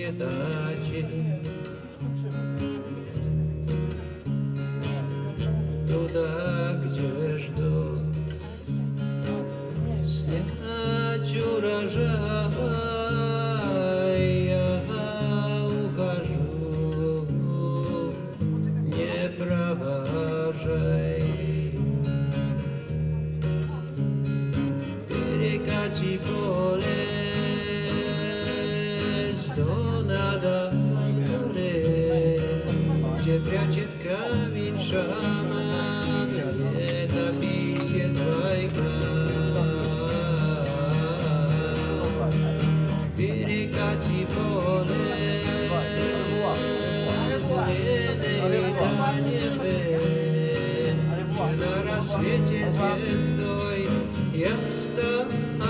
świetacie. Tuda, gdzież do снять урожай, я ухожу, не провожай. Перекати поле до нада море, где прячет камень шаман, летописец байка. Перекати поле зеленый до небе, на рассвете звездой я встал.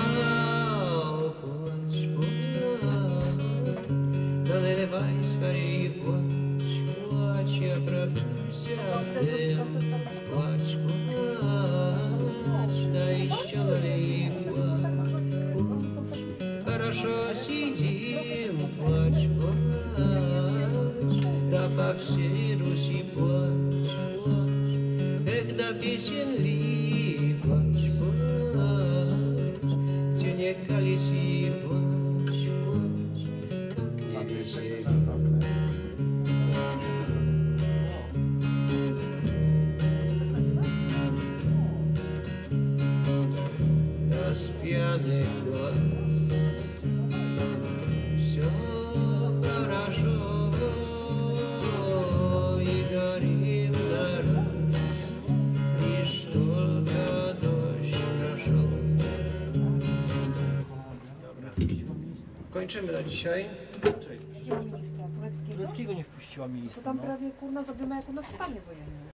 Плачь, плачь, да наливай скорее, плачь, плачь, я пробьюся в дым. Плачь, плачь, да еще налей, плачь, плачь, хорошо сидим. Плачь, плачь, да по всей Руси плачь, плачь, эх, да песен ли. Плачь, плачь, тени колеси, плачь, плачь, как невеселье. Да с пьяных глаз все хорошо, и горим на раз, лишь только дождь прошел. Kończymy na dzisiaj. Tureckiego nie wpuściła ministra. To tam prawie kurna zadyma jak u nas w stanie wojennym.